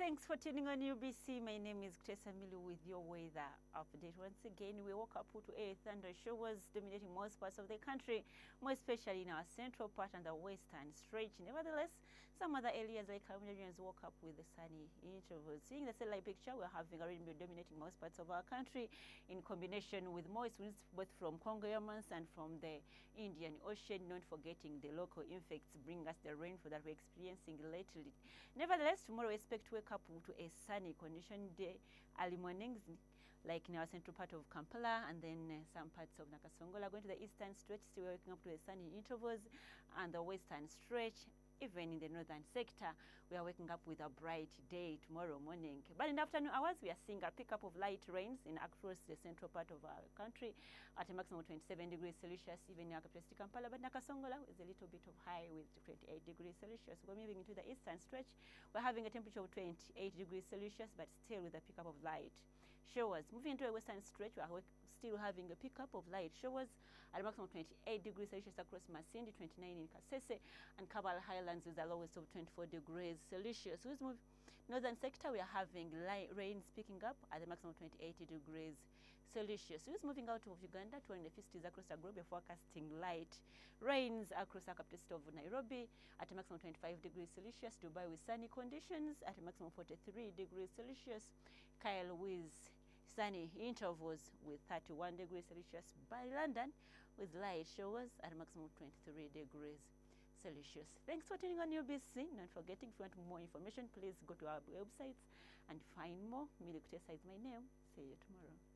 Thanks for tuning on UBC. My name is Tessa Milu with your weather update. Once again, we woke up to a thunder showers dominating most parts of the country, more especially in our central part and the western stretch. Nevertheless, some other areas like our regions woke up with the sunny intervals. Seeing the satellite picture, we're having a rainbow dominating most parts of our country in combination with moist winds both from Congo Yamans and from the Indian Ocean, not forgetting the local effects bring us the rainfall that we're experiencing lately. Nevertheless, tomorrow we expect to wake up to a sunny condition day, early mornings, like in our central part of Kampala, and then some parts of Nakasongola. Going to the eastern stretch, still waking up to a sunny intervals, and the western stretch. Even in the northern sector, we are waking up with a bright day tomorrow morning. But in the afternoon hours, we are seeing a pickup of light rains across the central part of our country at a maximum of 27 degrees Celsius, even in capital city Kampala. But Nakasongola is a little bit of high with 28 degrees Celsius. We're moving into the eastern stretch. We're having a temperature of 28 degrees Celsius, but still with a pickup of light showers. Moving into a western stretch, we are still having a pickup of light showers at a maximum of 28 degrees Celsius across Masindi, 29 in Kasese, and Kabale Highlands with the lowest of 24 degrees Celsius. We move northern sector, we are having light rains picking up at the maximum of 28 degrees Celsius. We're moving out of Uganda, touring the 50s across the globe, forecasting light rains across the capital city of Nairobi at a maximum of 25 degrees Celsius. Dubai with sunny conditions at a maximum of 43 degrees Celsius. Kyle with sunny intervals with 31 degrees Celsius. By London with light showers at a maximum of 23 degrees Celsius. Thanks for tuning on UBC. Not forgetting, if you want more information, please go to our websites and find more. Milu Kutesa is my name. See you tomorrow.